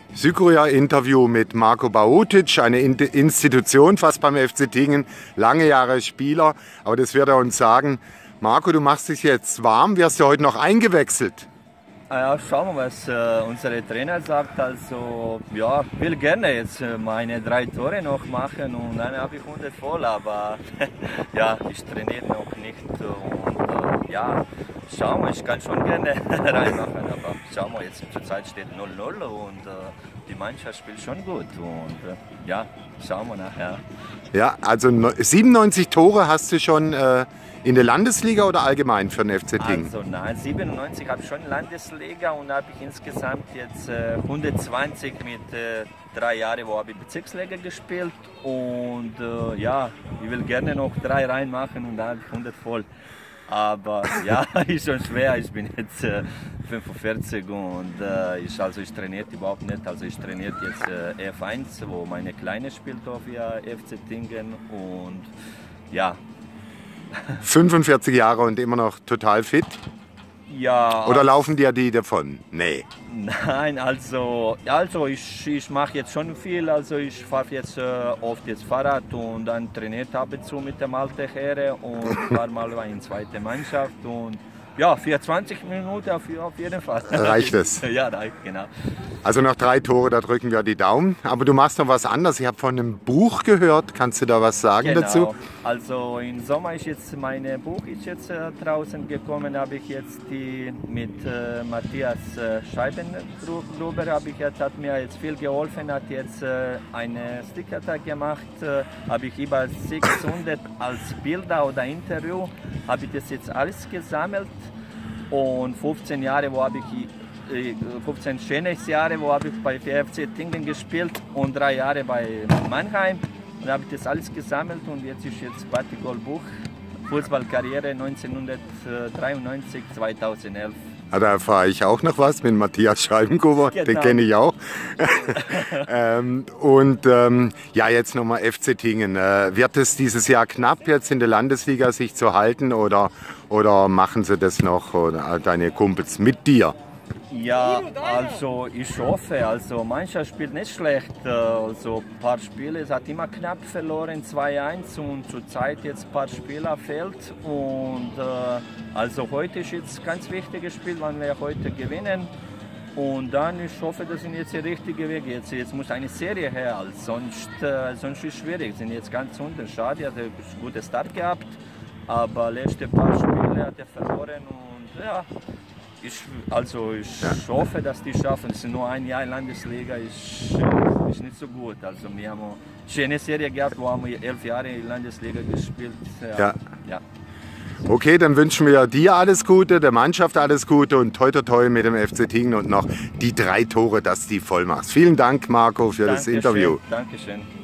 Südkorea-Interview mit Marko Bahotic, eine Institution fast beim FC Tingen, lange Jahre Spieler. Aber das wird er uns sagen. Marko, du machst dich jetzt warm, wirst du heute noch eingewechselt? Ja, schauen wir, was unser Trainer sagt. Also, ja, will gerne jetzt meine 3 Tore noch machen und dann habe ich 100 voll. Aber ja, ich trainiere noch nicht und ja, schauen wir, ich kann schon gerne reinmachen. Aber schauen wir, jetzt zur Zeit steht 0-0 und die Mannschaft spielt schon gut und ja, schauen wir nachher. Ja, also 97 Tore hast du schon in der Landesliga oder allgemein für den FC Tingen? Also nein, 97 habe ich schon Landesliga und habe ich insgesamt jetzt 120 mit 3 Jahren, wo habe ich Bezirksliga gespielt und ja, ich will gerne noch 3 reinmachen und dann habe ich 100 voll. Aber ja, ist schon schwer, ich bin jetzt 45 und ich trainiere überhaupt nicht, also ich trainiere jetzt F1, wo meine Kleine spielt auf ihr FC Tingen und ja. 45 Jahre und immer noch total fit? Ja. Oder laufen dir die davon? Nee. Nein, also ich mache jetzt schon viel, also ich fahre jetzt oft jetzt Fahrrad und dann trainiert ab und zu mit dem alten Herre und war mal in zweite Mannschaft und ja, 24 Minuten auf jeden Fall. Reicht es? Ja, reicht, genau. Also noch 3 Tore, da drücken wir die Daumen. Aber du machst noch was anderes. Ich habe von einem Buch gehört. Kannst du da was sagen dazu? Also im Sommer ist jetzt mein Buch ist jetzt draußen gekommen. Habe ich jetzt die mit Matthias Scheibengruber hat mir jetzt viel geholfen. Hat jetzt eine Sticker gemacht. Habe ich über 600 als Bilder oder Interview. Habe ich das jetzt alles gesammelt. Und 15 Jahre, wo habe ich 15 schöne Jahre, wo habe ich bei FC Tingen gespielt und 3 Jahre bei Mannheim. Und habe ich das alles gesammelt und jetzt ist jetzt Batikol-Buch Fußballkarriere 1993, 2011. Ja, da erfahre ich auch noch was mit Matthias Scheibengruber, genau. Den kenne ich auch. Ja, jetzt nochmal FC Tingen. Wird es dieses Jahr knapp, jetzt in der Landesliga sich zu halten oder machen sie das noch, oder deine Kumpels mit dir? Ja, also ich hoffe, also Mannschaft spielt nicht schlecht, also ein paar Spiele, es hat immer knapp verloren, 2-1 und zurzeit jetzt ein paar Spieler fehlt und also heute ist jetzt ein ganz wichtiges Spiel, wenn wir heute gewinnen und dann ich hoffe, das sind jetzt der richtige Weg, jetzt muss eine Serie her, sonst ist es schwierig, sind jetzt ganz unten, schade, er hat einen guten Start gehabt, aber letzte paar Spiele hat er verloren und ja. Ich hoffe, dass die schaffen. Es ist nur ein Jahr in Landesliga, ist nicht so gut. Also wir haben eine schöne Serie gehabt, wo haben wir 11 Jahre in Landesliga gespielt. Ja. Okay, dann wünschen wir dir alles Gute, der Mannschaft alles Gute und toi toi toi mit dem FC Tingen und noch die 3 Tore, dass die voll machst. Vielen Dank, Marko, für das Interview. Dankeschön.